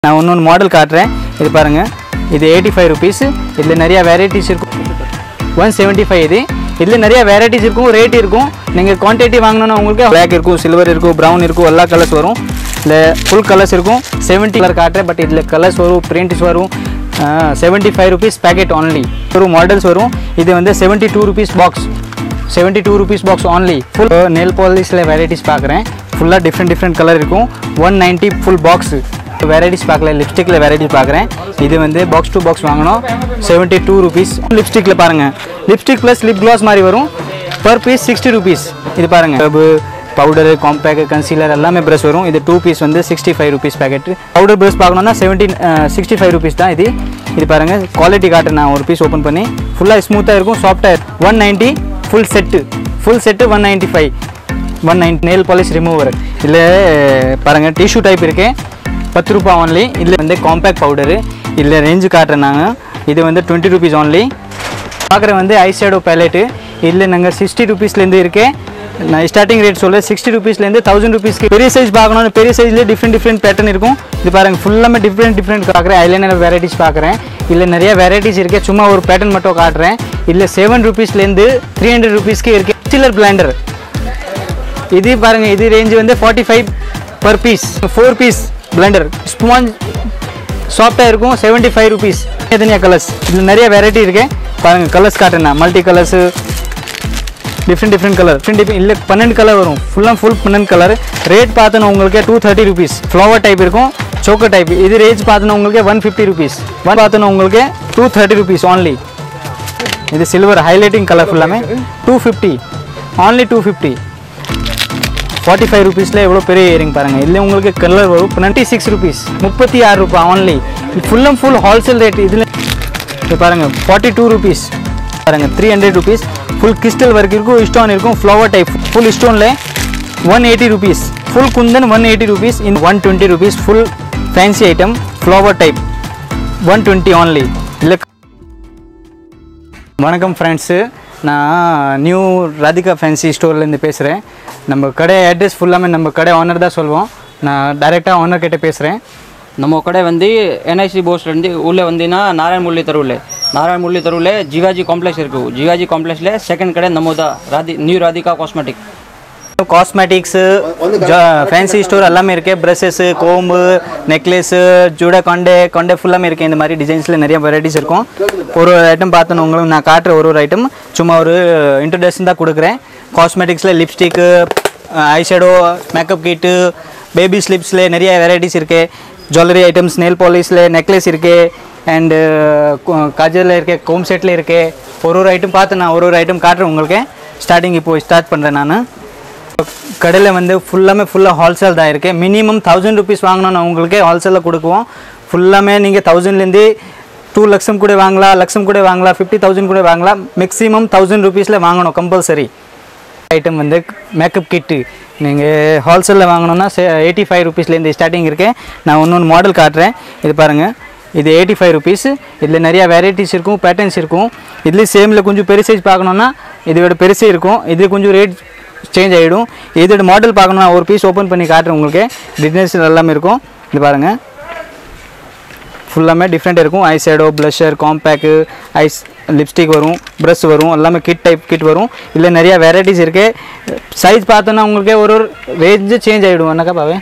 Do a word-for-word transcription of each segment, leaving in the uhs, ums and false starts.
நான் இன்னொன்று மாடல் காட்டுறேன். இது பாருங்கள், இது எயிட்டி ஃபைவ் ருபீஸ். இதில் நிறையா வெரைட்டிஸ் இருக்கும். ஒன் செவன்ட்டி ஃபைவ் இது. இதில் நிறையா வெரைட்டிஸ் இருக்கும், ரேட் இருக்கும். நீங்கள் குவான்டிட்டி வாங்கினோன்னா உங்களுக்கு பிளாக் இருக்கும், சில்வர் இருக்கும், ப்ரௌன் இருக்கும், எல்லா கலர்ஸ் வரும். இல்லை ஃபுல் கலர்ஸ் இருக்கும். செவன்ட்டி கலர் காட்டுறேன், பட் இதில் கலர்ஸ் வரும், பிரிண்ட்ஸ் வரும். Seventy five rupees packet only. ஒரு மாடல்ஸ் வரும். இது வந்து seventy two rupees box, seventy two rupees box only. Full nail பாலிஷில் வெரைட்டிஸ் பார்க்குறேன். ஃபுல்லாக டிஃப்ரெண்ட் டிஃப்ரெண்ட் கலர் இருக்கும். One ninety full box. Varieties பார்க்கல, லிப்ஸ்டிக்கில் வெரைட்டிஸ் பார்க்குறேன். இது வந்து பாக்ஸ் டு பாக்ஸ் வாங்கணும், செவன்ட்டி டூ ருபீஸ். லிப்ஸ்டிக்கில் பாருங்கள், லிப்ஸ்டிக் ப்ளஸ் லிப் க்ளாஸ் மாதிரி வரும். Per piece sixty rupees. இது பாருங்கள், ஸ்க்ரப்பு, பவுடரு, காம்பேக்ட், கன்சீலர் எல்லாமே ப்ரஷ் வரும். இது டூ பீஸ் வந்து sixty five rupees packet. Powder brush பார்க்கணுன்னா செவன்டீன் சிக்ஸ்டி ஃபைவ் ருபீஸ் தான் இது. இது பாருங்கள், குவாலிட்டி காட்டு. நான் ஒரு பீஸ் ஓப்பன் பண்ணி ஃபுல்லாக ஸ்மூத்தாக இருக்கும், சாஃப்டாக இருக்கும். One ninety full set, full set one ninety five one ninety nail polish remover. இதில் பாருங்கள், டிஷ்யூ டைப் இருக்குது, பத்து ரூபா ஆன்லி. இதில் வந்து காம்பேக்ட் பவுடரு. இதில் ரேஞ்சு காட்டுறேன் நாங்கள். இது வந்து டுவெண்ட்டி ருபீஸ் ஆன்லி. பார்க்குற வந்து ஐ ஷேடோ பேலெட்டு. இதில் நாங்கள் சிக்ஸ்டி ருபீஸ்லேருந்து இருக்கேன். நான் ஸ்டார்டிங் ரேட் சொல்கிறேன், சிக்ஸ்டி ருபீஸ்லேருந்து தௌசண்ட் ருபீஸ்க்கு. பெரிய சைஸ் பார்க்கணும், பெரிய சைஸ்லேயே டிஃப்ரெண்ட் டிஃப்ரெண்ட் பேட்டர்ன் இருக்கும். இது பாருங்கள், ஃபுல்லாமே டிஃப்ரெண்ட் டிஃப்ரெண்ட் பார்க்குறேன். ஐலைனர் வெரைட்டிஸ் பார்க்குறேன். இதில் நிறைய வெரைட்டிஸ் இருக்குது. சும்மா ஒரு பேட்டர்ன் மட்டும் காட்டுறேன். இதில் செவன் ருபீஸ்லேருந்து த்ரீ ஹண்ட்ரட் ருபீஸ்க்கு இருக்குது. சில்லர் பிளாண்டர் இது பாருங்கள், இது ரேஞ்சு வந்து forty five per piece. Four piece blender sponge சாஃப்டாக இருக்கும், செவன்ட்டி ஃபைவ் ருபீஸ். தனியாக கலர்ஸ் இதில் நிறைய வெரைட்டி இருக்குது. பாருங்கள், கலர்ஸ் காட்டுறேன். Multi colours, different different colour, different இல்லை பன்னெண்டு கலர் வரும். ஃபுல்லாக ஃபுல் பன்னெண்டு கலர். ரேட் பார்த்தோன்னா உங்களுக்கு two thirty rupees. Flower type இருக்கும், சோக்கர் டைப். இது ரேட் பார்த்தோன்னா உங்களுக்கு ஒன் ஃபிஃப்டி ருபீஸ். ஒன் பார்த்தோன்னா உங்களுக்கு டூ தேர்ட்டி ருபீஸ் ஆன்லி. இது சில்வர் ஹைலைட்டிங் கலர் ஃபுல்லாமே two fifty only. Two fifty forty five ருபீஸில் எவ்வளோ பெரிய இயரிங் பாருங்கள். இதில் உங்களுக்கு கலர் வரும். டுவெண்ட்டி சிக்ஸ் ருபீஸ், முப்பத்தி ஆறு ரூபாய் only. Full and full wholesale rate. இதில் இது பாருங்கள், ஃபார்ட்டி டூ ருபீஸ் பாருங்கள், three hundred rupees. Full crystal work இருக்கும், ஸ்டோன் இருக்கும், ஃப்ளவர் டைப். ஃபுல் ஸ்டோனில் one eighty rupees. Full kundan one eighty rupees. இந்த one twenty rupees. Full fancy item, flower type one twenty only. இல்லை, வணக்கம் friends, நான் new Radhika fancy ஸ்டோர்லேருந்து பேசுகிறேன். நம்ம கடை அட்ரஸ் ஃபுல்லாமே நம்ம கடை ஓனர் தான் சொல்லுவோம். நான் டைரெக்டாக ஓனர் கிட்டே பேசுகிறேன். நம்ம கடை வந்து என்ஐசி போஸ்ட்லேருந்து உள்ளே வந்தீங்கன்னா நாராயணமுரளி தெருவில் நாராயணமுரளி தெருவில் ஜிவாஜி காம்ப்ளெக்ஸ் இருக்குது. ஜிவாஜி காம்ப்ளெக்ஸில் செகண்ட் கடை நம்ம தான் ராதி new Radhika cosmetic. Cosmetics, fancy store எல்லாமே இருக்குது. ப்ரெஷ்ஷஸ்ஸு, கோம்பு, நெக்லஸ்ஸு, ஜூடா, கொண்டே கொண்டே ஃபுல்லாமே இருக்குது. இந்த மாதிரி டிசைன்ஸில் நிறைய வெரைட்டிஸ் இருக்கும். ஒரு ஒரு ஐட்டம் பார்த்தோன்னு உங்களுக்கு நான் காட்டுற ஒரு ஒரு ஐட்டம் சும்மா ஒரு இன்ட்ரடக்ஷன் தான் கொடுக்குறேன். காஸ்மெட்டிக்ஸில் lipstick, eyeshadow, makeup kit, baby ஸ்லிப்ஸில் நிறைய வெரைட்டிஸ் இருக்குது. ஜுவல்லரி ஐட்டம்ஸ், நெயில் பாலிஷில் நெக்லஸ் இருக்குது. அண்டு காஜலில் இருக்குது, கோம் செட்டில் இருக்குது. ஒரு ஒரு ஐட்டம் பார்த்து நான் ஒரு ஒரு ஐட்டம் காட்டுறேன் உங்களுக்கு. ஸ்டார்டிங் இப்போது ஸ்டார்ட் பண்ணுறேன் நான். கடையில் வந்து ஃபுல்லாமே ஃபுல்லாக ஹோல்சேல் தான் இருக்குது. மினிமம் தௌசண்ட் ருபீஸ் வாங்கினோன்னா உங்களுக்கு ஹோல்சேலில் கொடுக்குவோம். ஃபுல்லாமே நீங்கள் தௌசண்ட்லேருந்து டூ லட்சம் கூட வாங்கலாம், லட்சம் கூட வாங்கலாம், ஃபிஃப்டி தௌசண்ட் கூட வாங்கலாம். மேக்ஸிமம் தௌசண்ட் ருபீஸில் வாங்கணும் கம்பல்சரி. ஐட்டம் வந்து மேக்கப் கிட்டு நீங்கள் ஹோல்சேலில் வாங்கணுன்னா எயிட்டி ஃபைவ் ருபீஸ்லேருந்து ஸ்டார்டிங் இருக்குது. நான் இன்னொன்று மாடல் காட்டுறேன். இது பாருங்கள், இது எயிட்டி ஃபைவ் ருபீஸ். இதில் நிறையா வெரைட்டிஸ் இருக்கும், பேட்டர்ன்ஸ் இருக்கும். இதுலேயும் சேமில் கொஞ்சம் பெரிய சைஸ் பார்க்கணுன்னா இதோட பெருசே இருக்கும். இது கொஞ்சம் ரேட் சேஞ்ச் ஆகிடும். இதோட மாடல் பார்க்கணுன்னா ஒரு பீஸ் ஓப்பன் பண்ணி காட்டுறேன் உங்களுக்கு. டிசைன்ஸ் எல்லாமே இருக்கும். இது பாருங்கள், ஃபுல்லாமே டிஃப்ரெண்ட் இருக்கும். Eye shadow, blusher, compact, eyes lipstick வரும், ப்ரஷ் வரும், எல்லாமே கிட் டைப் கிட் வரும். இதில் நிறையா வெரைட்டிஸ் இருக்குது. சைஸ் பார்த்தோன்னா உங்களுக்கு ஒரு ஒரு ரேஞ்சு சேஞ்ச் ஆகிடும். என்னக்கா பாவே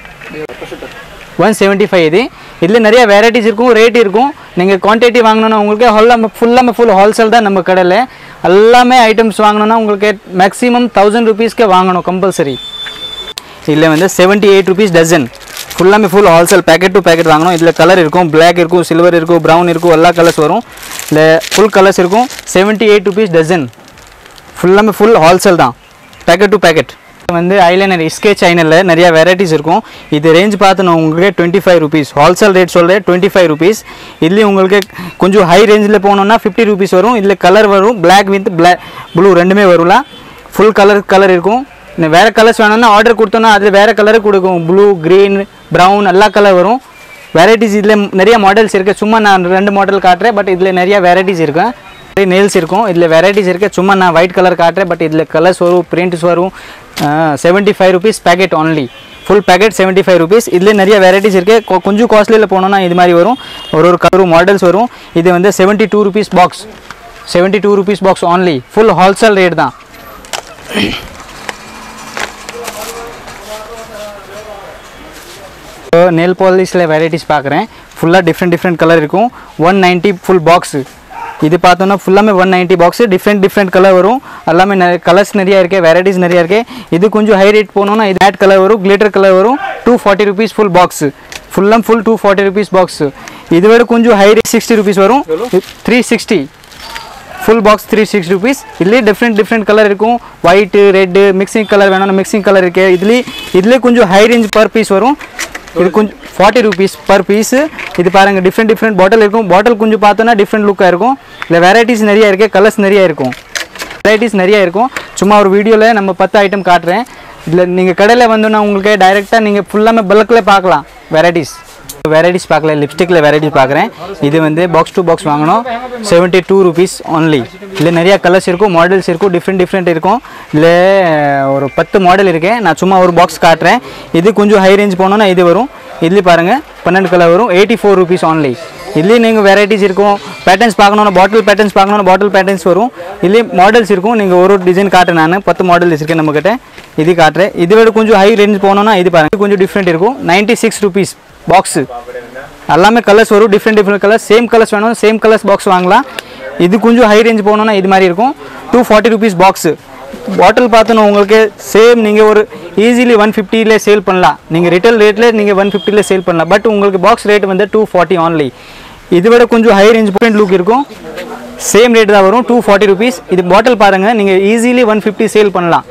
ஒன் செவன்ட்டி ஃபைவ் இது. இதில் நிறைய வெரைட்டிஸ் இருக்கும், ரேட் இருக்கும். நீங்கள் குவான்டிட்டி வாங்கினோன்னா உங்களுக்கு ஹோல்லாமே ஃபுல்லாமே ஃபுல் ஹோல்சேல் தான் நம்ம கடையில். எல்லாமே ஐட்டம்ஸ் வாங்கினோன்னா உங்களுக்கு மேக்ஸிமம் தௌசண்ட் ருபீஸ்க்கே வாங்கணும் கம்பல்சரி. இதில் வந்து செவன்ட்டி எயிட் ருபீஸ் டசன். ஃபுல்லாமே full wholesale packet to packet வாங்கணும். இதில் கலர் இருக்கும், பிளாக் இருக்கும், சில்வர் இருக்கும், ப்ரௌன் இருக்கும், எல்லா கலர்ஸ் வரும். இல்லை ஃபுல் கலர்ஸ் இருக்கும். Seventy eight rupees dozen. ஃபுல்லாமே ஃபுல் ஹோல்சேல் தான், பேக்கெட் டு பேக்கெட். வந்து ஐலைனர், ஸ்கெட்ச் ஐலைனரில் நிறைய வெரைட்டிஸ் இருக்கும். இது ரேஞ்ச் பார்த்தோன்னா உங்களுக்கு twenty five rupees. Wholesale rate சொல்கிறேன், டுவெண்ட்டி ஃபைவ் ருபீஸ். இதுலேயும் உங்களுக்கு கொஞ்சம் ஹை ரேஞ்சில் போனோன்னா ஃபிஃப்டி ருபீஸ் வரும். இதில் கலர் வரும், பிளாக் வித் பிளாக் ப்ளூ ரெண்டுமே வரும்ல. ஃபுல் கலர் கலர் இருக்கும். இந்த வேறு கலர்ஸ் வேணும்னா ஆர்டர் கொடுத்தோன்னா அதில் வேறு கலரு கொடுக்கும். ப்ளூ, க்ரீன், ப்ரௌன் எல்லா கலர் வரும். வெரைட்டிஸ் இதில் நிறைய மாடல்ஸ் இருக்குது. சும்மா நான் ரெண்டு மாடல் காட்டுறேன், பட் இதில் நிறைய வெரைட்டிஸ் இருக்குது. நெயில்ஸ் இருக்கும். இதில் வெரைட்டிஸ் இருக்குது. சும்மா நான் ஒயிட் கலர் காட்டுறேன், பட் இதில் கலர்ஸ் வரும், பிரிண்ட்ஸ் வரும், seventy five rupees packet only. Full packet seventy five rupees. இதில் நிறைய வெரைட்டிஸ் இருக்குது. கொஞ்சம் காஸ்ட்லியில் போனோன்னா இது மாதிரி வரும், ஒரு ஒரு கலர் மாடல்ஸ் வரும். இது வந்து seventy two rupees box, seventy two rupees box only. Full wholesale rate தான். நெல் பாலிஷில் வெரைட்டிஸ் பார்க்குறேன். ஃபுல்லாக டிஃப்ரெண்ட் டிஃப்ரெண்ட் கலர் இருக்கும். One ninety full box. இது பார்த்தோன்னா ஃபுல்லாமே one ninety box. Different different colour வரும். எல்லாமே நிறைய கலர்ஸ் நிறையா இருக்குது, வெரைட்டிஸ் நிறையா இருக்குது. இது கொஞ்சம் ஹை ரேட் போனோன்னா இது மேட் கலர் வரும், கிளிட்டர் கலர் வரும். Two forty rupees full box. ஃபுல்லாக full two forty rupees box. இது விட கொஞ்சம் ஹை ரேட் சிக்ஸ்டி ருபீஸ் வரும். Three sixty full box three sixty rupees. இதுலேயே டிஃப்ரெண்ட் டிஃப்ரெண்ட் கலர் இருக்கும். ஒயிட்டு ரெட்டு மிக்சிங் கலர் வேணும்னா மிக்சிங் கலர் இருக்குது. இதுலேயே இதுலேயே கொஞ்சம் ஹை ரேஞ்ச் பர் பீஸ் வரும். இது கொஞ்சம் ஃபார்ட்டி ருபீஸ் பர் பீஸு. இது பாருங்கள் டிஃப்ரெண்ட் டிஃப்ரெண்ட் பாட்டில் இருக்கும். பாட்டில் கொஞ்சம் பார்த்தோன்னா டிஃப்ரெண்ட் லுக்காக இருக்கும். இல்லை வெரைட்டிஸ் நிறையா இருக்குது, கலர்ஸ் நிறையா இருக்கும், வெரைட்டிஸ் நிறையா இருக்கும். சும்மா ஒரு வீடியோவில் நம்ம பத்து ஐட்டம் காட்டுறேன். இதில் நீங்கள் கடையில் வந்தோன்னா உங்களுக்கு டைரெக்டாக நீங்கள் ஃபுல்லாமே பல்கில் பார்க்கலாம். வெரைட்டிஸ் வெரைட்டிஸ் பார்க்கல. லிப்ஸ்டிக்கில் வெரைட்டிஸ் பார்க்குறேன். இது வந்து பாக்ஸ் டூ பாக்ஸ் வாங்கணும், செவன்ட்டி டூ ருபீஸ் ஒன்லி. இல்லை நிறையா கலர்ஸ் இருக்கும், மாடல்ஸ் இருக்கும், டிஃப்ரெண்ட் டிஃப்ரெண்ட் இருக்கும். இல்லை ஒரு பத்து மாடல் இருக்கேன். நான் சும்மா ஒரு பாக்ஸ் காட்டுறேன். இது கொஞ்சம் ஹை ரேஞ்ச் போனோன்னா இது வரும். இதுலேயும் பாருங்கள் பன்னெண்டு கலர் வரும், எயிட்டி ஃபோர் ருபீஸ் ஒன்லி. இதுலேயும் நீங்கள் வெரைட்டிஸ் இருக்கும். பேட்டர்ன்ஸ் பார்க்கணுன்னா பாட்டில் பேட்டர்ன்ஸ் பார்க்கணுன்னா பாட்டில் பேட்டர்ன்ஸ் வரும். இதுலேயும் மாடல்ஸ் இருக்கும். நீங்கள் ஒரு ஒரு டிசைன் காட்டுறேன். நான் பத்து மாடல் வச்சுருக்கேன் நம்மக்கிட்ட. இது காட்டுறேன். இது விட கொஞ்சம் ஹை ரேஞ்ச் போனோன்னா இது பாருங்கள் கொஞ்சம் டிஃப்ரெண்ட் இருக்கும். Ninety six rupees box. எல்லாமே கலர்ஸ் வரும், different different colours. Same colours வேணும், சேம் கலர்ஸ் பாக்ஸ் வாங்கலாம். இது கொஞ்சம் ஹை ரேஞ்ச் போனோன்னா இது மாதிரி இருக்கும். Two forty rupees box. Bottle பார்த்தோன்னா உங்களுக்கு சேம் நீங்கள் ஒரு ஈஸிலி ஒன் ஃபிஃப்டியில் சேல் பண்ணலாம். நீங்கள் ரிட்டேல் ரேட்டில் நீங்கள் ஒன் ஃபிஃப்டியில் சேல் பண்ணலாம். பட் உங்களுக்கு பாக்ஸ் ரேட் வந்து டூ ஃபார்ட்டி ஒன்லி. இது விட கொஞ்சம் ஹை ரேஞ்ச் டிஃப்ரெண்ட் லுக் இருக்கும். சேம் ரேட் தான் வரும், டூ ஃபார்ட்டி ருபீஸ். இது பாட்டில் பாருங்கள், நீங்கள் ஈஸிலி ஒன் ஃபிஃப்டி சேல் பண்ணலாம்.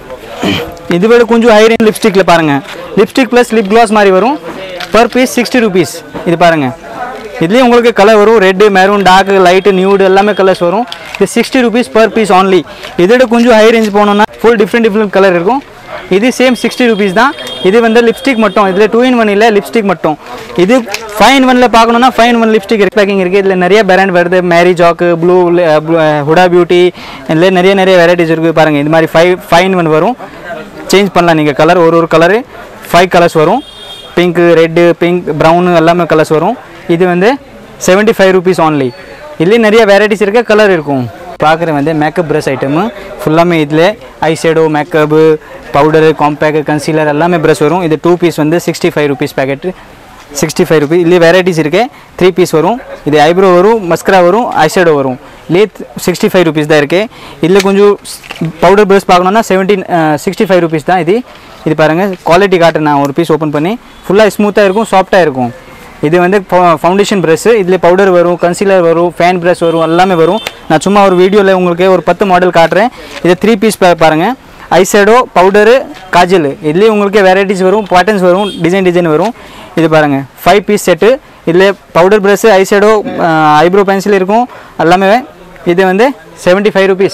இது விட கொஞ்சம் ஹை ரேஞ்ச் லிப்ஸ்டிக்கில் பாருங்கள். லிப்ஸ்டிக் ப்ளஸ் லிப் கிளாஸ் மாதிரி வரும். Per piece sixty rupees. இது பாருங்கள். இதுலேயும் உங்களுக்கு கலர் வரும், red maroon dark light nude எல்லாமே கலர்ஸ் வரும். இது sixty rupees per piece only. இதோட கொஞ்சம் ஹை ரேஞ்ச் போனோன்னா ஃபுல் டிஃப்ரெண்ட் டிஃப்ரெண்ட் கலர் இருக்கும். இது சேம் சிக்ஸ்டி ருபீஸ் தான். இது வந்து லிப்ஸ்டிக் மட்டும். இதில் டூ இன் ஒன் இல்லை, லிப்ஸ்டிக் மட்டும். இது ஃபைவ் இன் ஒனில் பார்க்கணுன்னா five in one lipstick packing இருக்குது. இதில் நிறைய பிராண்ட் வருது. மேரி ஜாக்கு, ப்ளூ, ஹுடா பியூட்டி, இதில் நிறைய நிறைய வெரைட்டிஸ் இருக்குது. பாருங்கள் இது மாதிரி ஃபைவ் ஃபைவ் இன் ஒன் வரும். சேஞ்ச் பண்ணலாம் நீங்கள் கலர். ஒரு ஒரு கலரு ஃபைவ் கலர்ஸ் வரும். பிங்க்கு, ரெட்டு, பிங்க், ப்ரௌனு எல்லாமே கலர்ஸ் வரும். இது வந்து செவன்ட்டி ஃபைவ் ருபீஸ் ஒன்லி. இதுலேயும் நிறைய வெரைட்டிஸ் இருக்குது, கலர் இருக்கும். பார்க்குற வந்து மேக்கப் ப்ரஷ் ஐட்டமு ஃபுல்லாமே. இதில் eye shadow, makeup, powder, compact, concealer எல்லாமே ப்ரஷ் வரும். இது டூ பீஸ் வந்து sixty five rupees packet, sixty five rupees. இதுலேயே வெரைட்டிஸ் இருக்குது. த்ரீ பீஸ் வரும். இது ஐப்ரோ வரும், மஸ்கரா வரும், ஐ ஷேடோ வரும். இதுலேயே சிக்ஸ்டி ஃபைவ் ருபீஸ் தான் இருக்குது. இதில் கொஞ்சம் பவுடர் ப்ரஷ் பார்க்கணுன்னா செவன்டீன் சிக்ஸ்டி ஃபைவ் ருபீஸ் தான். இது இது பாருங்கள் குவாலிட்டி காட்டு. நான் ஒரு பீஸ் ஓப்பன் பண்ணி ஃபுல்லாக ஸ்மூத்தாக இருக்கும், சாஃப்டாக இருக்கும். இது வந்து ஃபவுண்டேஷன் ப்ரஷ்ஷு. இதில் பவுடர் வரும், கன்சீலர் வரும், ஃபேன் ப்ரஷ் வரும், எல்லாமே வரும். நான் சும்மா ஒரு வீடியோவில் உங்களுக்கு ஒரு பத்து மாடல் காட்டுறேன். இது த்ரீ பீஸ் பாருங்கள். Eye shadow, powder, kajal. இதுலேயே உங்களுக்கு வெரைட்டிஸ் வரும், பேட்டர்ன்ஸ் வரும், டிசைன் டிசைன் வரும். இது பாருங்கள் ஃபைவ் பீஸ் செட்டு. இதில் powder brush, eye shadow, eyebrow pencil இருக்கும் எல்லாமே. இது வந்து செவன்ட்டி ஃபைவ் ருபீஸ்.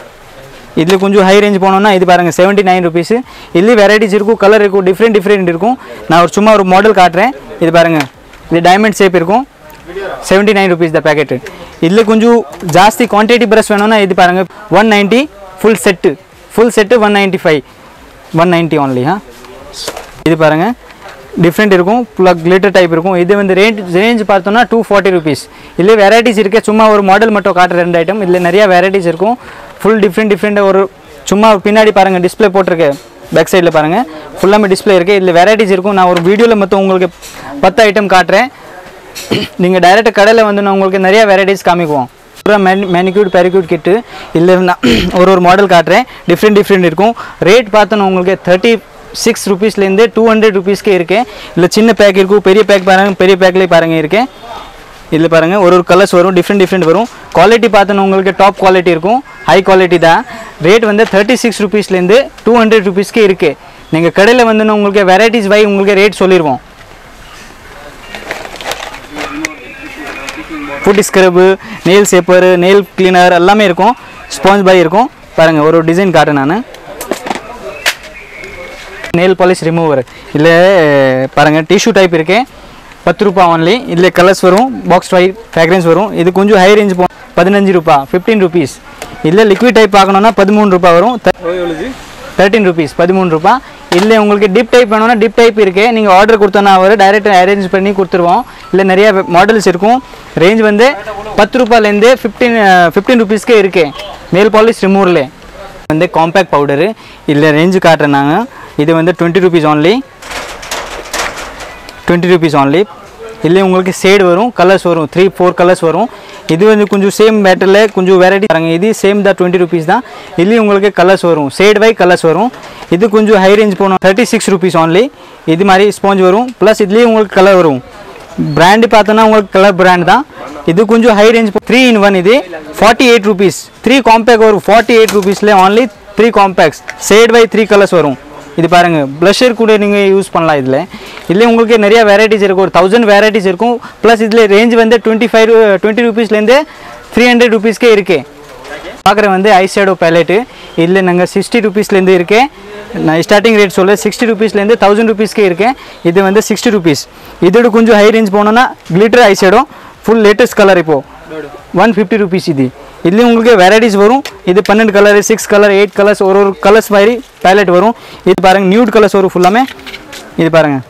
இதில் கொஞ்சம் ஹை ரேஞ்ச் போனோன்னா இது பாருங்கள் செவன்ட்டி நைன் ருபீஸு. இதுலேயும் வெரைட்டிஸ் இருக்கும், கலர் இருக்கும், டிஃப்ரெண்ட் டிஃப்ரெண்ட் இருக்கும். நான் ஒரு சும்மா ஒரு மாடல் காட்டுறேன். இது பாருங்கள். இது டைமண்ட் ஷேப் இருக்கும். Seventy nine rupees the packet. இதில் கொஞ்சம் ஜாஸ்தி குவான்டிட்டி ப்ரஷ் வேணும்னா இது பாருங்கள் one ninety full set. Full set one ninety five one ninety only. ஆ இது பாருங்கள் டிஃப்ரெண்ட் இருக்கும், ஃபுல்லாக கிளிட்டர் டைப் இருக்கும். இது வந்து ரேஞ்ச் ரேஞ்ச் பார்த்தோன்னா டூ ஃபார்ட்டி ருபீஸ். இதில் வெரைட்டிஸ் இருக்குது. சும்மா ஒரு மாடல் மட்டும் காட்டுற ரெண்டு ஐட்டம். இதில் நிறையா வெரைட்டிஸ் இருக்கும். ஃபுல் டிஃப்ரெண்ட் டிஃப்ரெண்ட்டாக ஒரு சும்மா பின்னாடி பாருங்கள் டிஸ்பிளே போட்டிருக்கேன். பேக் சைடில் பாருங்கள் ஃபுல்லாமே டிஸ்பிளே இருக்குது. இதில் வெரைட்டிஸ் இருக்கும். நான் ஒரு வீடியோவில் மட்டும் உங்களுக்கு பத்து ஐட்டம் காட்டுறேன். நீங்கள் டைரெக்டாக கடையில் வந்து நான் உங்களுக்கு நிறையா வெரைட்டிஸ் காமிக்குவோம். பூரா மேனி மேனிக்யூட் பேரிக்யூட் கிட்டு இல்லை நான் ஒரு ஒரு மாடல் காட்டுறேன். டிஃப்ரெண்ட் டிஃப்ரெண்ட் இருக்கும். ரேட் பார்த்தோன்னா உங்களுக்கு தேர்ட்டி சிக்ஸ் ருபீஸ்லேருந்து டூ ஹண்ட்ரட் ருபீஸ்க்கே இருக்குது. இல்லை சின்ன பேக் இருக்கும், பெரிய பேக் பாருங்கள், பெரிய பேக்லேயே பாருங்கள் இருக்குது. இதில் பாருங்கள் ஒரு ஒரு கலர்ஸ் வரும், டிஃப்ரெண்ட் டிஃப்ரெண்ட் வரும். குவாலிட்டி பார்த்தோன்னா உங்களுக்கு டாப் குவாலிட்டி இருக்கும், ஹை குவாலிட்டி தான். ரேட் வந்து தேர்ட்டி சிக்ஸ் ருபீஸ்லேருந்து டூ ஹண்ட்ரட் ருபீஸ்க்கே இருக்குது. நீங்கள் கடையில் வந்து உங்களுக்கு வெரைட்டிஸ் வை உங்களுக்கு ரேட் சொல்லிடுவோம். Foot scrub, nail shaper, nail cleaner எல்லாமே இருக்கும். ஸ்பாஞ்ச் பாய் இருக்கும். பாருங்கள் ஒரு டிசைன் காட்டு. நான் நெயில் பாலிஷ் ரிமூவர். இல்லை பாருங்கள் டிஷ்யூ டைப் இருக்கு. பத்து ரூபா ஒன்லி. இதில் கலர்ஸ் வரும், பாக்ஸ் வை ஃப்ராக்ரன்ஸ் வரும். இது கொஞ்சம் ஹை ரேஞ்ச் போ பதினஞ்சு ரூபா ஃபிஃப்டீன் ருபீஸ். இதில் லிக்விட் டைப் பார்க்கணுன்னா பதிமூணு ரூபா வரும். தேர்ட்டின் ருபீஸ் பதிமூணு ரூபா. இல்லை உங்களுக்கு டிப் டைப் வேணும்னா டிப் டைப் இருக்குது, நீங்கள் ஆர்டர் கொடுத்தோன்னா அவர் டைரெக்ட் அரேஞ்ச் பண்ணி கொடுத்துருவோம். இல்லை நிறைய மாடல்ஸ் இருக்கும். ரேஞ்ச் வந்து பத்து ரூபாயிலேருந்து ஃபிஃப்டீன் ஃபிஃப்டீன் ருபீஸ்க்கே இருக்குது. நெயில் பாலிஷ் ரிமூவரில் வந்து காம்பேக்ட் பவுடரு இல்லை ரேஞ்சு காட்டுறேன் நாங்கள். இது வந்து twenty rupees only, twenty rupees only. இல்லை உங்களுக்கு ஷேட் வரும், கலர்ஸ் வரும், த்ரீ ஃபோர் கலர்ஸ் வரும். இது வந்து கொஞ்சம் சேம் பேட்டரில் கொஞ்சம் வெரைட்டி தராங்க. இது சேம் தான் டுவெண்ட்டி ருபீஸ் தான். இதுலேயும் உங்களுக்கு கலர்ஸ் வரும், ஷேட் வை கலர்ஸ் வரும். இது கொஞ்சம் ஹை ரேஞ்ச் போகணும், தேர்ட்டி சிக்ஸ் ருபீஸ் ஆன்லி. இது மாதிரி ஸ்பாஞ்ச் வரும், ப்ளஸ் இதுலேயும் உங்களுக்கு கலர் வரும். பிராண்டு பார்த்தோன்னா உங்களுக்கு கலர் பிராண்ட் தான். இது கொஞ்சம் high range three in one. இது forty eight rupees three compact வரும். ஃபார்ட்டி எயிட் ருபீஸில் only three compacts, shade wise three colours வரும். இது பாருங்கள், ப்ளஷர் கூட நீங்கள் யூஸ் பண்ணலாம். இதில் இதில் உங்களுக்கு நிறைய வெரைட்டிஸ் இருக்கும், ஒரு தௌசண்ட் வெரைட்டிஸ் இருக்கும். ப்ளஸ் இதில் ரேஞ்ச் வந்து டுவெண்ட்டி ஃபைவ் டுவெண்ட்டி ருபீஸ்லேருந்து த்ரீ ஹண்ட்ரட் ருபீஸ்க்கே இருக்குது. பார்க்குற வந்து ஐ ஷேடோ பேலெட்டு இதில் நாங்கள் சிக்ஸ்டி ருபீஸ்லேருந்து இருக்கேன். நான் ஸ்டார்டிங் ரேட் சொல்ல சிக்ஸ்டி ருபீஸ்லேருந்து தௌசண்ட் ருபீஸ்க்கே இருக்கேன். இது வந்து சிக்ஸ்டி ருபீஸ். இதோட கொஞ்சம் ஹை ரேஞ்ச் போனோன்னா glitter eye shadow full latest colour இப்போது ஒன் ஃபிஃப்டி ருபீஸ். இது இதுலேயும் உங்களுக்கு வெரைட்டிஸ் வரும். இது பன்னெண்டு colour, six colour, eight colours, ஒரு ஒரு கலர்ஸ் மாதிரி பேலெட் வரும். இது பாருங்கள் நியூட் கலர்ஸ் வரும் ஃபுல்லாமே. இது பாருங்கள்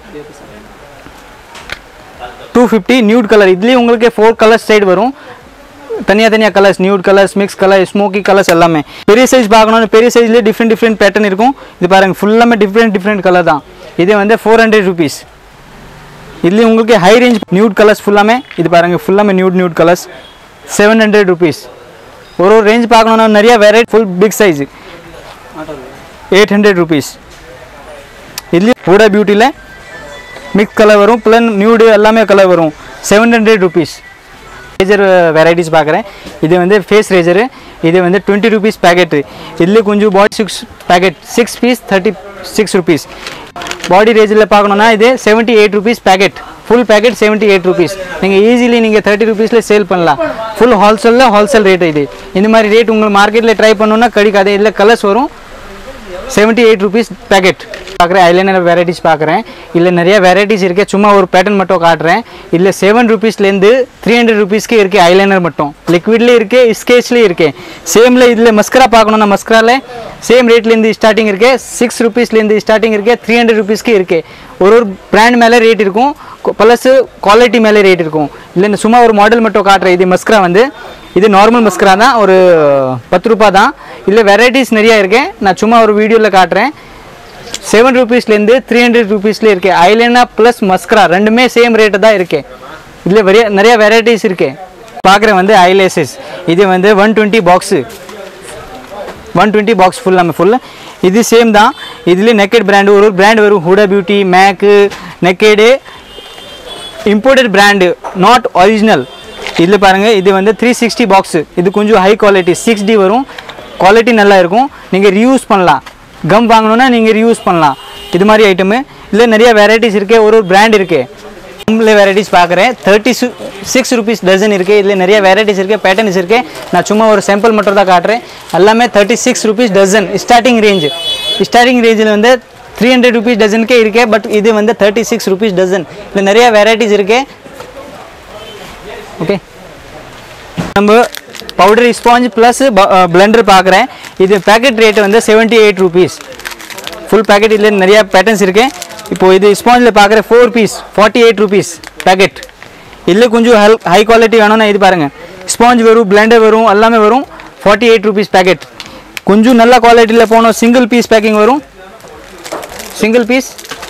டூ ஃபிஃப்டி நியூட் கலர். இதுலேயும் உங்களுக்கு ஃபோர் கலர்ஸ் சைடு வரும், தனியாக தனியாக colours, nude colours, mix colour, smoky colours எல்லாமே. பெரிய சைஸ் பார்க்கணும், பெரிய சைஸ்லேயே டிஃப்ரெண்ட் டிஃப்ரெண்ட் பேட்டர்ன் இருக்கும். இது பாருங்கள் ஃபுல்லாமே டிஃப்ரெண்ட் டிஃப்ரெண்ட் கலர் தான். இது வந்து ஃபோர் ஹண்ட்ரட் ருபீஸ். இதுலேயும் உங்களுக்கு ஹை ரேஞ்ச் நியூட் கலர்ஸ் ஃபுல்லாமே. இது பாருங்கள் ஃபுல்லாமே nude nude colours seven hundred rupees. ஒரு ஒரு ரேஞ்ச் பார்க்கணுன்னா நிறைய variety full big size eight hundred rupees. இதுலேயும் ஹூடா பியூட்டியில் மிக்ஸ் கலர் வரும், பிளன் நியூடு எல்லாமே கலர் வரும், seven hundred rupees. Razor varieties பார்க்குறேன். இது வந்து ஃபேஸ் ரேஜரு. இது வந்து டுவெண்ட்டி ருபீஸ் பேக்கெட்டு. இதில் கொஞ்சம் body six packet six piece thirty six rupees. Body ரேஜரில் பார்க்கணுன்னா இது seventy eight rupees packet, full packet seventy eight rupees. நீங்கள் ஈஸிலி நீங்கள் தேர்ட்டி ருபீஸில் சேல் பண்ணலாம். ஃபுல் ஹோல்சேலில் ஹோல்சேல் ரேட். இது இந்த மாதிரி ரேட் உங்களுக்கு மார்க்கெட்டில் ட்ரை பண்ணணுன்னா கிடைக்காது. இதில் கலர்ஸ் வரும், செவன்ட்டி எயிட் ருபீஸ் பேக்கெட். பார்க்குறேன் ஐலைனர் வெரைட்டிஸ் பார்க்குறேன். இல்லை நிறைய வெரைட்டிஸ் இருக்குது, சும்மா ஒரு பேட்டர்ன் மட்டும் காட்டுறேன். இல்லை செவன் ருபீஸ்லேருந்து த்ரீ ஹண்ட்ரட் ருபீஸ்க்கு இருக்குது ஐலைனர் மட்டும். லிக்விட்லேயே இருக்குது, ஸ்கேச்லேயே இருக்குது. சேமில் இதில் மஸ்கரா பார்க்கணுன்னா மஸ்கராவில் சேம் ரேட்லேருந்து ஸ்டார்டிங் இருக்குது, சிக்ஸ் ருபீஸ்லேருந்து ஸ்டார்டிங் இருக்குது, த்ரீ ஹண்ட்ரட் ருபீஸ்க்கு இருக்குது. ஒரு ஒரு பிராண்ட் மேலே ரேட் இருக்கும், ப்ளஸ் குவாலிட்டி மேலே ரேட் இருக்கும். இல்லை சும்மா ஒரு மாடல் மட்டும் காட்டுறேன். இது மஸ்கரா வந்து இது நார்மல் மஸ்கரா தான், ஒரு பத்து ரூபா தான். இல்லை வெரைட்டிஸ் நிறையா இருக்குது, நான் சும்மா ஒரு வீடியோவில் காட்டுறேன். செவன் ருபீஸ்லேருந்து த்ரீ ஹண்ட்ரட் ருபீஸ்லேயே இருக்குது. ஐலைனர் ப்ளஸ் மஸ்கரா ரெண்டுமே சேம் ரேட்டு தான் இருக்குது. இதில் நிறைய நிறைய வெரைட்டிஸ் இருக்குது. பார்க்குறேன் வந்து ஐலேசஸ். இது வந்து one twenty box, one twenty box full நம்ம ஃபுல். இது சேம் தான். இதுலேயே நெக்கெட் பிராண்டு ஒரு ஒரு பிராண்ட் வரும். Huda beauty, MAC, naked, imported brand, not original. இதில் பாருங்கள், இது வந்து த்ரீ சிக்ஸ்டி பாக்ஸு. இது கொஞ்சம் ஹை குவாலிட்டி, சிக்ஸ் டி வரும், குவாலிட்டி நல்லா இருக்கும். நீங்கள் ரீயூஸ் பண்ணலாம். கம் வாங்கணுன்னா நீங்கள் ரீயூஸ் பண்ணலாம். இது மாதிரி ஐட்டமு இல்லை நிறைய வெரைட்டிஸ் இருக்குது, ஒரு ஒரு பிராண்ட் இருக்குது. கம்மில் வெரைட்டிஸ் பார்க்குறேன். தேர்ட்டி சிக்ஸ் ருபீஸ் டசன் இருக்குது. இதில் நிறைய வெரைட்டிஸ் இருக்குது, பேட்டர்ன்ஸ் இருக்குது. நான் சும்மா ஒரு சாம்பிள் மட்டும் தான் காட்டுறேன். எல்லாமே thirty six rupees dozen starting range. Starting ரேஞ்சில் வந்து த்ரீ ஹண்ட்ரட் ருபீஸ் டசனுக்கே இருக்கே, பட் இது வந்து தேர்ட்டி சிக்ஸ் ருபீஸ் டசன். இதில் நிறைய வெரைட்டிஸ் இருக்குது. ஓகே, நம்ம பவுடர் ஸ்பாஞ்ச் ப்ளஸ் பிளெண்டர் பார்க்குறேன். இது பேக்கெட் ரேட்டு வந்து seventy eight rupees full packet. இதில் நிறையா பேட்டர்ன்ஸ் இருக்குது. இப்போது இது ஸ்பாஞ்சில் பார்க்குற four piece forty eight rupees packet. இதில் கொஞ்சம் ஹெல் ஹை குவாலிட்டி வேணும்னா இது பாருங்கள், ஸ்பாஞ்ச் வரும், பிளெண்டர் வரும், எல்லாமே வரும். Forty eight rupees packet. கொஞ்சம் நல்ல குவாலிட்டியில் போனோம், சிங்கிள் பீஸ் பேக்கிங் வரும், சிங்கிள் பீஸ்.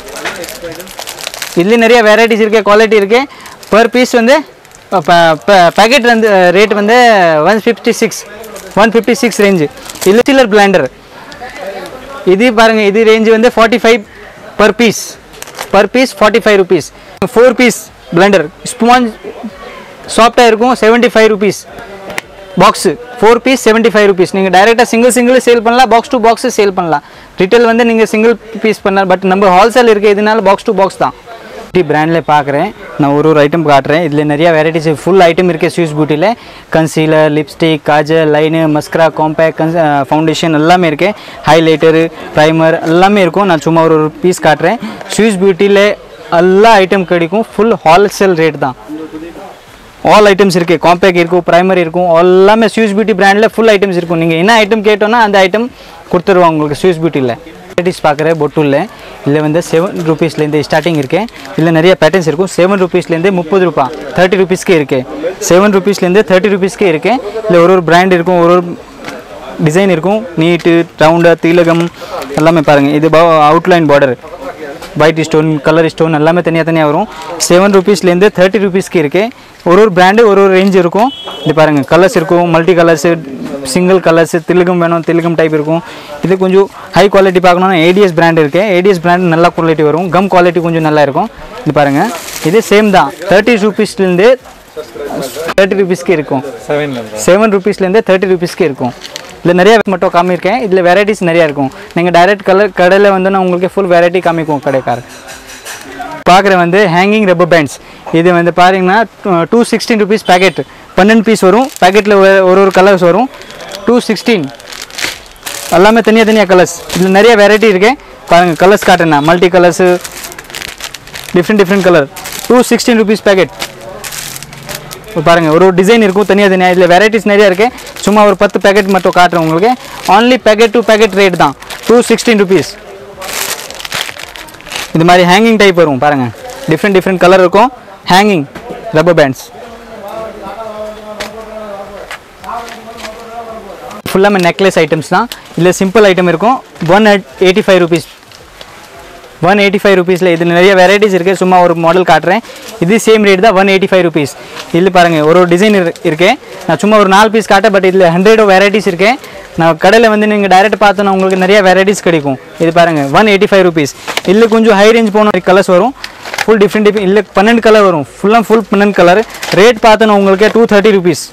இதில் நிறைய வெரைட்டிஸ் இருக்குது, குவாலிட்டி இருக்குது. பர் பீஸ் வந்து பேக்கெட் வந்து ரேட் வந்து one fifty six one fifty six range. இது சில்லர் பிளெண்டர். இது பாருங்கள், இது ரேஞ்சு வந்து forty five per piece, per piece forty five rupees. Four piece blender sponge சாஃப்டாக இருக்கும், seventy five rupees box. Four piece seventy five rupees. நீங்கள் டைரெக்டாக சிங்கிள் சிங்கிள் சேல் பண்ணலாம், பாக்ஸ் டு பாக்ஸு சேல் பண்ணலாம். ரிட்டேல் வந்து நீங்கள் single piece பண்ணலாம், but நம்ம ஹோல்சேல் இருக்குது, இதனால பாக்ஸ் டு பாக்ஸ் தான். பியூட்டி பிராண்டில் பார்க்குறேன். நான் ஒரு ஒரு ஐட்டம் காட்டுறேன். இதில் நிறையா வெரைட்டிஸ் ஃபுல் ஐட்டம் இருக்குது. ஸ்விஸ் பியூட்டியில் concealer, lipstick, kajal, line, mascara, compact, கன்ஸ் ஃபவுண்டேஷன் எல்லாமே இருக்குது. ஹைலைட்டரு, ப்ரைமர் எல்லாமே இருக்கும். நான் சும்மா ஒரு ஒரு பீஸ் காட்டுறேன். ஸ்விஸ் பியூட்டியில் எல்லா ஐட்டம் கிடைக்கும். ஃபுல் ஹோல்சேல் ரேட் தான். ஆல் ஐட்டம்ஸ் இருக்குது, காம்பேக்ட் இருக்கும், ப்ரைமரி இருக்கும், எல்லாமே ஸ்விஸ் பியூட்டி பிராண்டில் ஃபுல் ஐட்டம்ஸ் இருக்கும். நீங்கள் என்ன ஐட்டம் கேட்டோன்னா அந்த ஐட்டம் கொடுத்துருவாங்க உங்களுக்கு ஸ்விஸ் பியூட்டியில். வெரைட்டிஸ் பார்க்குற பொட்டுல இல்லை வந்து செவன் ருபீஸ்லேருந்து ஸ்டார்டிங் இருக்குது. இதில் நிறைய பேட்டர்ன்ஸ் இருக்கும். செவன் ருபீஸ்லேருந்து முப்பது ரூபா தேர்ட்டி ருபீஸ்க்கே இருக்குது. செவன் ருபீஸ்லேருந்து தேர்ட்டி ருபீஸ்க்கே இருக்குது. இல்லை ஒரு ஒரு பிராண்ட் இருக்கும், ஒரு ஒரு டிசைன் இருக்கும். நீட்டு, ரவுண்டாக, திலகம் எல்லாமே பாருங்கள். இது outline border, white stone, colour stone எல்லாமே தனியாக தனியாக வரும். செவன் ருபீஸ்லேருந்து தேர்ட்டி ருபீஸ்க்கு இருக்குது. ஒரு ஒரு பிராண்டு ஒரு ஒரு ரேஞ்ச் இருக்கும். இது பாருங்கள், கலர்ஸ் இருக்கும், மல்டி கலர்ஸு, சிங்கிள் கலர்ஸு, திலகம் வேணும் திலகம் டைப் இருக்கும். இது கொஞ்சம் ஹை குவாலிட்டி பார்க்கணுன்னா ஏடிஎஸ் பிராண்ட் இருக்குது. ஏடிஎஸ் பிராண்ட் நல்ல குவாலிட்டி வரும். கம் குவாலிட்டி கொஞ்சம் நல்லா இருக்கும். இது பாருங்கள், இது சேம் தான். தேர்ட்டி ருபீஸ்லேருந்து தேர்ட்டி ருபீஸ்க்கு இருக்கும். செவன் ருபீஸ்லேருந்து தேர்ட்டி ருபீஸ்க்கு இருக்கும். இதில் நிறைய மட்டும் காமியிருக்கேன். இதில் வெரைட்டிஸ் நிறையா இருக்கும். நீங்கள் டைரெக்ட் கலர் கடையில் வந்து நான் உங்களுக்கு ஃபுல் வெரைட்டி காமிக்கும் கடைக்கார். பார்க்குற வந்து ஹேங்கிங் ரப்பர் பேண்ட்ஸ். இது வந்து பாருங்கன்னா டூ சிக்ஸ்டீன் ருபீஸ் பேக்கெட், பன்னெண்டு பீஸ் வரும். பேக்கெட்டில் ஒரு ஒரு கலர்ஸ் வரும். டூ சிக்ஸ்டீன் எல்லாமே தனியாக தனியாக கலர்ஸ். இதில் நிறைய வெரைட்டி இருக்குது. பாருங்கள், கலர்ஸ் காட்டுறேன்னா multi colours, different different colour. Two sixteen rupees packet. பாருங்கள், ஒரு ஒரு டிசைன் இருக்கும் தனியாக தனியாக. இதில் வெரைட்டிஸ் நிறையா இருக்குது. சும்மா ஒரு பத்து பேக்கெட் மட்டும் காட்டுறேன் உங்களுக்கு. Only packet to packet rate தான் டூ சிக்ஸ்டீன் ருபீஸ். இது மாதிரி ஹேங்கிங் டைப் வரும் பாருங்கள். டிஃப்ரெண்ட் டிஃப்ரெண்ட் கலர் இருக்கும். ஹேங்கிங் ரப்பர் பேண்ட்ஸ் ஃபுல்லாமே நெக்லஸ் ஐட்டம்ஸ் தான். இல்லை சிம்பிள் ஐட்டம் இருக்கும். One eighty five rupees one eighty five ருபீஸில் இதில் நிறைய வெரைட்டிஸ் இருக்குது. சும்மா ஒரு மாடல் காட்டுறேன். இது சேம் ரேட் தான், ஒன் எயிட்டி ஃபைவ் ருபீஸ். இதில் பாருங்கள், ஒரு ஒரு டிசைன் இருக்கு. நான் சும்மா ஒரு நாலு பீஸ் காட்டேன். பட் இதில் ஹண்ட்ரடோ வெரைட்டிஸ் இருக்குது. நான் கடையில் வந்து நீங்கள் டைரெக்ட் பார்த்தோன்னா உங்களுக்கு நிறைய வெரைட்டிஸ் கிடைக்கும். இது பாருங்கள், ஒன் எயிட்டி ஃபைவ் ருபீஸ். இல்லை கொஞ்சம் ஹை ரேஞ்ச் போன கலர்ஸ் வரும். Full different different. இல்லை பன்னெண்டு கலர் வரும். ஃபுல்லாக ஃபுல் பன்னெண்டு கலர். ரேட் பார்த்தோன்னா உங்களுக்கு two thirty rupees.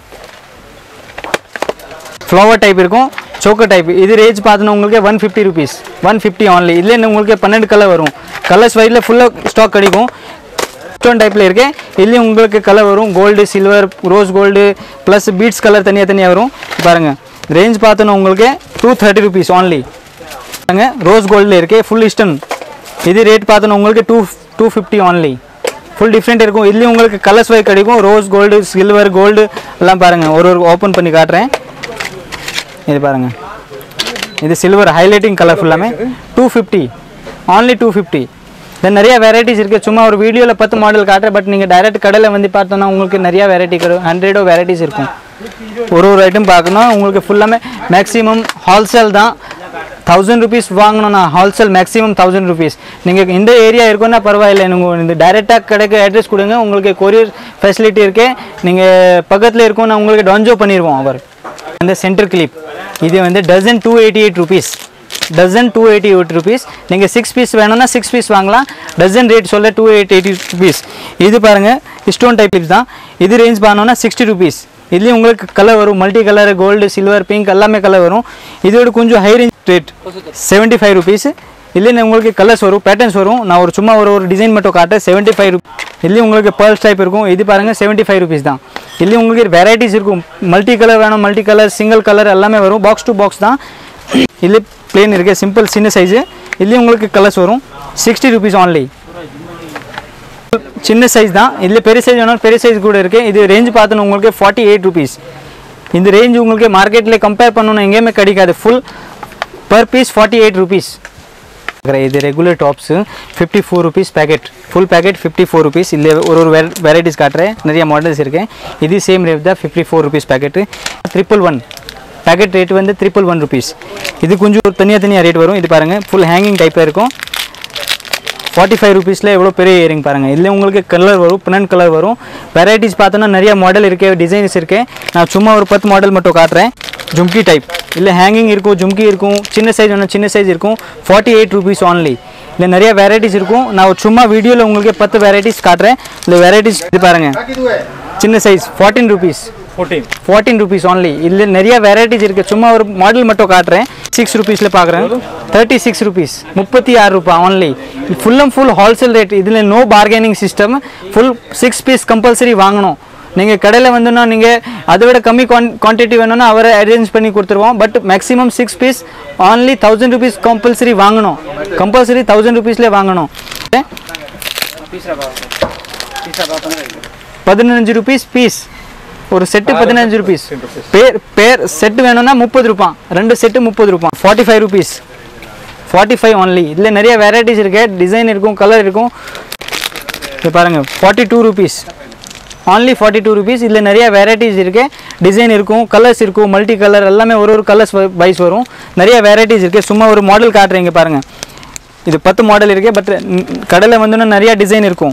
Flower type இருக்கும், சோக்கர் டைப். இது ரேஞ்ச் பார்த்தோன்னா உங்களுக்கு one fifty rupees, one fifty only. இதில் உங்களுக்கு பன்னெண்டு கலர் வரும். கலர்ஸ் வைஸில் ஃபுல்லாக ஸ்டாக் கிடைக்கும். ஸ்டோன் டைப்பில் இருக்கு. இதுலேயும் உங்களுக்கு கலர் வரும். Gold, silver, rose gold plus beads colour தனியாக தனியாக வரும். பாருங்கள், ரேஞ்ச் பார்த்தோன்னா உங்களுக்கு டூ தேர்ட்டி ருபீஸ் ஆன்லி. பாருங்கள், ரோஸ் கோல்டில் இருக்குது, ஃபுல் ஸ்டோன். இது ரேட் பார்த்தோன்னா உங்களுக்கு two two fifty only. Full different இருக்கும். இதுலேயும் உங்களுக்கு கலர்ஸ் வைஸ் கிடைக்கும். ரோஸ் கோல்டு, சில்வர் கோல்டு எல்லாம் பாருங்கள். ஒரு ஒரு ஓப்பன் பண்ணி காட்டுறேன். இது பாருங்கள், இது சில்வர் ஹைலைட்டிங் கலர் ஃபுல்லாமே two fifty only two fifty. Then நிறைய வெரைட்டிஸ் இருக்குது. சும்மா ஒரு வீடியோவில் பத்து மாடல் காட்டுறேன். பட் நீங்கள் டைரெக்ட் கடையில் வந்து பார்த்தோன்னா உங்களுக்கு நிறையா வெரைட்டி கிடைக்கும். ஹண்ட்ரடோ வெரைட்டிஸ் இருக்கும். ஒரு ஒரு ஐட்டம் பார்க்கணும் உங்களுக்கு. ஃபுல்லாமே மேக்ஸிமம் ஹோல்சேல் தான். தௌசண்ட் ருபீஸ் வாங்கணும்னா ஹோல்சேல் மேக்ஸிமம் தௌசண்ட் ருபீஸ். நீங்கள் இந்த ஏரியா இருக்குன்னா பரவாயில்லை. நீங்கள் இந்த டைரெக்டாக கடைக்கு அட்ரஸ் கொடுங்க. உங்களுக்கு கொரியர் ஃபெசிலிட்டி இருக்குது. நீங்கள் பக்கத்தில் இருக்குன்னா உங்களுக்கு டொன்ஜோ பண்ணிடுவோம். அவர் இந்த சென்டர் கிளிப் இது வந்து dozen two eighty eight rupees. Dozen two eighty eight rupees. நீங்கள் சிக்ஸ் பீஸ் வேணும்னா சிக்ஸ் பீஸ் வாங்கலாம். டசன் ரேட் சொல்ல டூ எயிட் எயிட்டி ருபீஸ். இது பாருங்கள், ஸ்டோன் டைப் கிளிப்ஸ் தான். இது ரேஞ்ச் பண்ணோன்னா சிக்ஸ்டி ருபீஸ். இதுலேயும் உங்களுக்கு கலர் வரும். Multi colour, gold, silver, pink எல்லாமே கலர் வரும். இதோட கொஞ்சம் high range rate seventy five rupees. இல்லைன்னு உங்களுக்கு கலர்ஸ் வரும், பேட்டர்ன்ஸ் வரும். நான் ஒரு சும்மா ஒரு ஒரு டிசைன் மட்டும் காட்டேன். Seventy five rupees. இதுலேயும் உங்களுக்கு பேர்ல்ஸ் டைப் இருக்கும். இது பாருங்கள், செவன்ட்டி ஃபைவ் ருபீஸ் தான். இதுலேயும் உங்களுக்கு வெரைட்டிஸ் இருக்கும். மல்டி கலர் வேணும், மல்டி கலர், சிங்கிள் கலர் எல்லாமே வரும். பாக்ஸ் டு பாக்ஸ் தான். இதில் பிளேன் இருக்குது, சிம்பிள் சின்ன சைஸு. இதுலேயும் உங்களுக்கு கலர்ஸ் வரும். Sixty rupees only. சின்ன சைஸ் தான். இதில் பெரிய சைஸ் வேணும், பெரிய சைஸ் கூட இருக்குது. இது ரேஞ்ச் பார்த்தோன்னா உங்களுக்கு ஃபார்ட்டி எயிட் ருபீஸ். இந்த ரேஞ்ச் உங்களுக்கு மார்க்கெட்டில் கம்பேர் பண்ணணும் எங்கேயுமே கிடைக்காது. Full per piece forty eight rupees. இது regular tops fifty four rupees packet. Full packet fifty four rupees. இல்லை ஒரு ஒரு வெரைட்டிஸ் காட்டுறேன். நிறைய மாடல்ஸ் இருக்குது. இது சேம் ரேட் தான், fifty four rupees packet. Triple one packet rate வந்து ட்ரிபிள் ஒன் ருபீஸ். இது கொஞ்சம் தனியாக தனியாக ரேட் வரும். இது பாருங்கள், ஃபுல் ஹேங்கிங் டைப்பில் இருக்கும். ஃபார்ட்டி ஃபைவ் ருபீஸில் எவ்வளோ பெரிய இயரிங் பாருங்கள். இதில் உங்களுக்கு கலர் வரும், பன்னெண்டு கலர் வரும். வெரைட்டிஸ் பார்த்தோன்னா நிறைய மாடல் இருக்குது, டிசைன்ஸ் இருக்குது. நான் சும்மா ஒரு பத்து மாடல் மட்டும் காட்டுறேன். ஜும்கி டைப் இல்லை ஹேங்கிங் இருக்கும், ஜும்கி இருக்கும். சின்ன சைஸ் வேணும், சின்ன சைஸ் இருக்கும். Forty eight rupees only. இல்லை நிறைய வெரைட்டிஸ் இருக்கும். நான் சும்மா வீடியோவில் உங்களுக்கு பத்து வெரைட்டிஸ் காட்டுறேன். இல்லை வெரைட்டிஸ் இது பாருங்கள், சின்ன size fourteen rupees. Fourteen fourteen rupees only. இதில் நிறைய வெரைட்டிஸ் இருக்குது. சும்மா ஒரு மாடல் மட்டும் காட்டுறேன். சிக்ஸ் ருபீஸில் பார்க்குறேன். தேர்ட்டி சிக்ஸ் ருபீஸ், முப்பத்தி ஆறு ரூபாய் only. Full and full wholesale rate. இதில் no bargaining system. Full six piece compulsory வாங்கணும். நீங்கள் கடையில் வந்துன்னா நீங்கள் அதை விட கம்மி குவான்டிட்டி வேணும்னா அவரை அரேஞ்ச் பண்ணி கொடுத்துருவோம். But maximum six piece only thousand rupees compulsory வாங்கணும். கம்பல்சரி தௌசண்ட் ருபீஸ்லேயே வாங்கணும். பதினஞ்சு ருபீஸ் பீஸ் ஒரு செட்டு பதினஞ்சு ருபீஸ் பேர் பேர் செட்டு வேணும்னா முப்பது ரூபாய் ரெண்டு செட்டு முப்பது ரூபாய் forty five rupees forty five only இதில் நிறைய வெரைட்டிஸ் இருக்கு டிசைன் இருக்கும் கலர் இருக்கும் இது பாருங்கள் forty two rupees only forty two rupees இதில் நிறைய வெரைட்டிஸ் இருக்குது டிசைன் இருக்கும் கலர்ஸ் இருக்கும் மல்டி கலர் எல்லாமே ஒரு ஒரு கலர்ஸ் வைஸ் வரும் நிறைய வெரைட்டிஸ் இருக்குது சும்மா ஒரு மாடல் காட்டுறீங்க பாருங்கள் இது பத்து மாடல் இருக்குது பட் கடையில் வந்து நிறையா டிசைன் இருக்கும்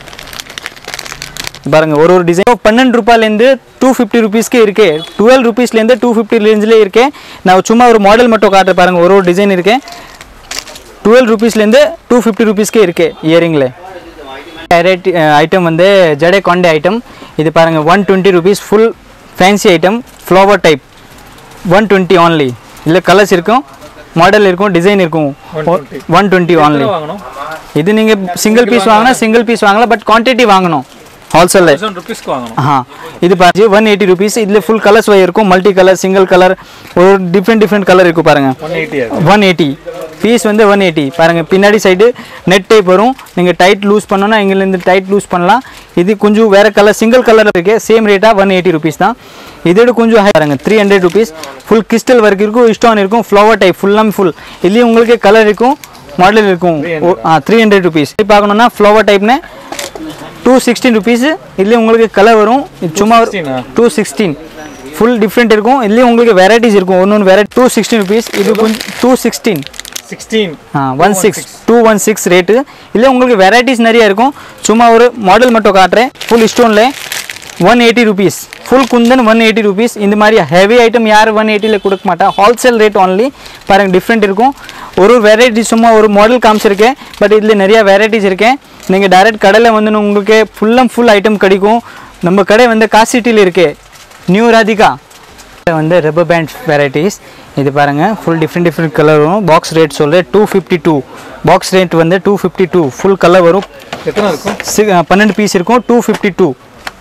பாருங்கள் ஒரு ஒரு டிசைன் பன்னெண்டு ரூபாயிலேருந்து டூ ஃபிஃப்டி ருபீஸ்க்கு இருக்குது டுவெல் ருபீஸ்லேருந்து டூ ஃபிஃப்டி ரேஞ்சில் இருக்கே நான் சும்மா ஒரு மாடல் மட்டும் காட்டுறேன் பாருங்கள் ஒரு ஒரு டிசைன் இருக்குது டுவெல் ருபீஸ்லேருந்து டூ ஃபிஃப்டி ருபீஸ்க்கு இருக்குது இயரிங்கில் வெரைட்டி ஐட்டம் வந்து ஜடே கொண்டே ஐட்டம் இது பாருங்கள் one twenty rupees full fancy item flower type one twenty only இல்லை கலர்ஸ் இருக்கும் மாடல் இருக்கும் டிசைன் இருக்கும் ஒன் டுவெண்ட்டி ஆன்லி இது நீங்கள் சிங்கிள் பீஸ் வாங்கினா சிங்கிள் பீஸ் வாங்கலாம் பட் குவான்டிட்டி வாங்கணும் ஹோல்சேல் हाँ இது பாருங்க ஒன் எயிட்டி ருபீஸ் இதில் ஃபுல் கலர்ஸ் வை இருக்கும் மல்டி கலர் சிங்கிள் கலர் ஒரு டிஃப்ரெண்ட் டிஃப்ரெண்ட் கலர் இருக்கும் பாருங்கள் ஒன் எயிட்டி பீஸ் வந்து ஒன் எயிட்டி பாருங்கள் பின்னாடி சைடு நெட் டைப் வரும் நீங்கள் டைட் லூஸ் பண்ணோன்னா இங்கேருந்து டைட் லூஸ் பண்ணலாம் இது கொஞ்சம் வேறு கலர் சிங்கிள் கலர் இருக்கு சேம் ரேட்டாக ஒன் எயிட்டி ருபீஸ் தான் இதோட கொஞ்சம் ஹை பாருங்க three hundred rupees full crystal work இருக்கும் ஸ்டோன் இருக்கும் ஃப்ளவர் டைப் ஃபுல்லாமே ஃபுல் இதுலேயும் உங்களுக்கு கலர் இருக்கும் மாடல் இருக்கும் த்ரீ ஹண்ட்ரட் ருபீஸ் பார்க்கணுன்னா ஃப்ளவர் டைப்னு टू सिक्सटीन रुपीस इल्ले उंगलुक्कु कलर वरुम सुम्मा टू सिक्सटीन फुल डिफरेंट इरुक्कुम इल्ले उंगलुक्कु वेराइटीज इरुक्कुम ओन्नोन वेराइटी टू सिक्सटीन रुपीस इदु टू सिक्सटीन सिक्सटीन हाँ one six two one six rate इल्ले उंगलुक्कु वेराइटीज नरिया इरुक्कुम सुम्मा ओरु मॉडल मट्टुम काट्रेन फुल स्टोन ले one eighty rupees full kundan one eighty rupees इंद मारी हेवी आइटम यार वन एटी ले कुडुक्क माटा होलसेल रेट ओनली पारुंगा डिफरेंट इरुक्कुम ஒரு வெரைட்டி சும்மா ஒரு மாடல் காமிச்சிருக்கேன் பட் இதில் நிறைய வெரைட்டிஸ் இருக்கேன் நீங்கள் டைரக்ட் கடையில் வந்து உங்களுக்கு ஃபுல் அண்ட் ஃபுல் ஐட்டம் கிடைக்கும் நம்ம கடை வந்து காசிட்டியில் இருக்கு நியூ ராதிகா வந்து ரப்பர் பேண்ட் வெரைட்டிஸ் இது பாருங்கள் ஃபுல் டிஃப்ரெண்ட் டிஃப்ரெண்ட் கலர் வரும் பாக்ஸ் ரேட் சொல்கிறேன் two fifty two box rate வந்து two fifty two full colour வரும் எத்தனை இருக்கும் பன்னெண்டு பீஸ் இருக்கும் two fifty two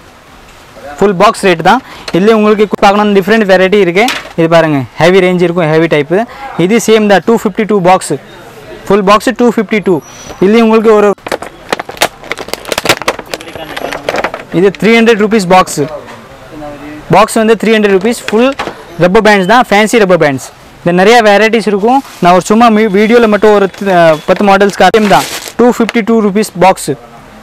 full box rate தான் இல்ல உங்களுக்கு பார்க்கணும் டிஃபரண்ட் வெரைட்டி இருக்கு இது பாருங்க ஹெவி ரேஞ்ச் இருக்கும் ஹெவி டைப் இது சேம் தான் two fifty two box full box two fifty two இல்ல உங்களுக்கு ஒரு இது three hundred rupees box box வந்து three hundred rupees full rubber bands தான் ஃபேன்சி ரப்பர் பேண்ட்ஸ் இது நிறைய வெரைட்டிஸ் இருக்கும் நான் ஒரு சும்மா வீடியோல மட்டும் ஒரு பத்து மாடல்ஸ் காட்டும் தான் two fifty two rupees box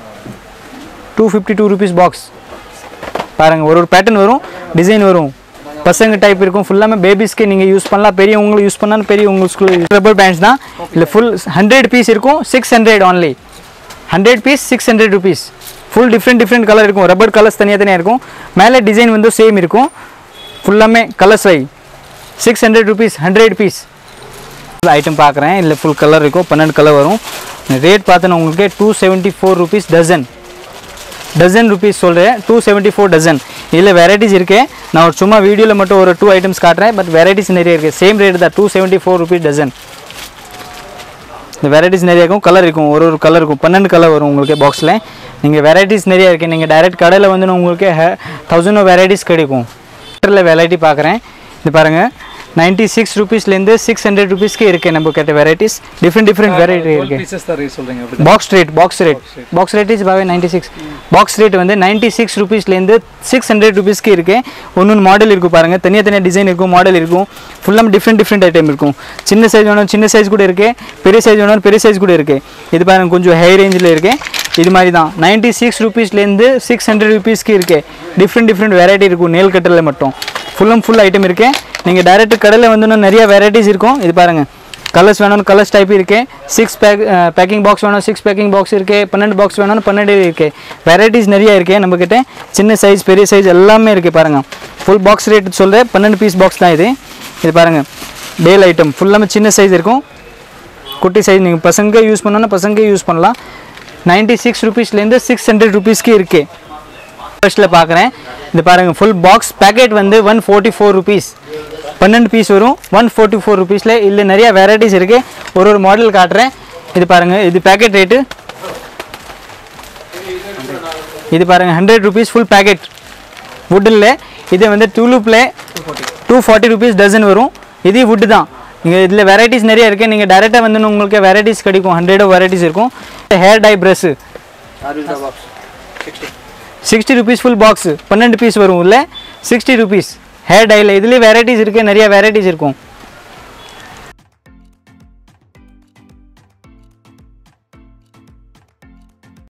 two fifty two rupees box பாருங்க ஒரு ஒரு பேட்டர்ன் வரும் டிசைன் வரும் பசங்க டைப் இருக்கும் ஃபுல்லாமே பேபிஸ்க்கு நீங்க யூஸ் பண்ணலாம் பெரியவங்க யூஸ் பண்ணா பெரியவங்களுக்கு ரப்பர் பேண்ட்ஸ் தான் இல்ல ஃபுல் ஹண்ட்ரட் பீஸ் இருக்கும் six hundred only hundred piece six hundred rupees full different different colour இருக்கும் ரப்பர் கலர்ஸ் தனியா தனியா இருக்கும் மேலே டிசைன் வந்து சேம் இருக்கும் ஃபுல்லாமே கலர்ஸ் வை six hundred rupees hundred piece item பார்க்கறேன் இல்ல ஃபுல் கலர் இருக்கும் பன்னெண்டு கலர் வரும் ரேட் பார்த்தா உங்களுக்கு two seventy four rupees dozen dozen rupees சொல்றேன் टू सेवेंटी फोर डजन இல்ல வெரைட்டிஸ் இருக்கு நான் ஒரு சும்மா வீடியோல மட்டும் ஒரு टू ஐட்டम्स காட்றேன் பட் வெரைட்டிஸ் நிறைய இருக்கு சேம் ரேட் தான் two seventy four rupees dozen இந்த வெரைட்டிஸ் நிறைய இருக்கும் கலர் இருக்கும் ஒரு ஒரு கலர் இருக்கும் பன்னெண்டு கலர் வரும் உங்களுக்கு பாக்ஸ்ல நீங்க வெரைட்டிஸ் நிறைய இருக்கு நீங்க டைரக்ட் கடையில வந்து உங்களுக்கு थाउज़ेंड வெரைட்டிஸ் கிடைக்கும் இல்ல வெரைட்டி பார்க்கறேன் இது பாருங்க नाइंटी सिक्स रुपीस लेंदे सिक्स हंड्रेड रुपीस के इरके नंबर कहते वेराइटीज डिफरेंट डिफरेंट वेराइटी इरके पीसेस दा रेट சொல்றீங்க box rate box rate box rate is பாவே नाइंटी सिक्स பாக்ஸ் ரேட் வந்து नाइंटी सिक्स रुपीस लेंदे सिक्स हंड्रेड रुपीस के இருக்கு ஒவ்வொரு மாடல் இருக்கு பாருங்க தனியா தனியா டிசைன் இருக்கும் மாடல் இருக்கும் ஃபுல்லா டிஃபரெண்ட் டிஃபரெண்ட் ஐட்டம் இருக்கும் சின்ன சைஸ் வேணும் சின்ன சைஸ் கூட இருக்கு பெரிய சைஸ் வேணும் பெரிய சைஸ் கூட இருக்கு இது பாருங்க கொஞ்சம் ஹை ரேஞ்சில இருக்கு இது மாதிரி தான் नाइंटी सिक्स रुपीस लेंदे सिक्स हंड्रेड रुपीस के இருக்கு டிஃபரெண்ட் டிஃபரெண்ட் வெரைட்டி இருக்கும் நெயில் கட்டர்ல மட்டும் ஃபுல் அண்ட் ஃபுல் ஐட்டம் இருக்கு நீங்க டைரக்ட் கடையில வந்து நிறைய வெரைட்டிஸ் இருக்கும் இது பாருங்க கலர்ஸ் வேணும் கலர்ஸ் டைப் இருக்கு सिक्स पैक पैकिंग बॉक्स வேணும் सिक्स पैकिंग बॉक्स இருக்கு பன்னெண்டு பாக்ஸ் வேணும் பன்னெண்டு இருக்கு வெரைட்டிஸ் நிறைய இருக்கு நம்ம கிட்ட சின்ன சைஸ் பெரிய சைஸ் எல்லாமே இருக்கு பாருங்க ஃபுல் பாக்ஸ் ரேட் சொல்றேன் பன்னெண்டு பீஸ் பாக்ஸ் தான் இது இது பாருங்க டேல் ஐட்டம் ஃபுல்லாமே சின்ன சைஸ் இருக்கும் குட்டி சைஸ் நீங்க பசங்க யூஸ் பண்ணனும்னா பசங்க யூஸ் பண்ணலாம் नाइंटी सिक्स रुपीस ல இருந்து सिक्स हंड्रेड रुपीस की இருக்கு ஃபர்ஸ்ட்ல பார்க்கறேன் இது பாருங்க ஃபுல் பாக்ஸ் பேக்கெட் வந்து वन फोर्टी फोर रुपीस பன்னெண்டு பீஸ் வரும் वन फोर्टी फोर रुपीस ல இல்ல நிறைய வெரைட்டிஸ் இருக்கு ஒரு ஒரு மாடல் காட்றேன் இது பாருங்க இது பேக்கெட் ரேட் இது பாருங்க हंड्रेड रुपीस ஃபுல் பேக்கெட் வுட்ல இது வந்து டூலுப்ல टू फोर्टी रुपीस டஜன் வரும் இது வுட் தான் இங்க இதுல வெரைட்டிஸ் நிறைய இருக்கு நீங்க டைரக்ட்டா வந்து உங்களுக்கு வெரைட்டிஸ் கிடைக்கும் हंड्रेड வெரைட்டிஸ் இருக்கும் hair dye brush sixty rupees full box பன்னெண்டு பீஸ் வரும் உள்ள சிக்ஸ்டி ருபீஸ் ஹேர் டையில் இதுலேயே வெரைட்டிஸ் இருக்குது, நிறைய வெரைட்டிஸ் இருக்கும்.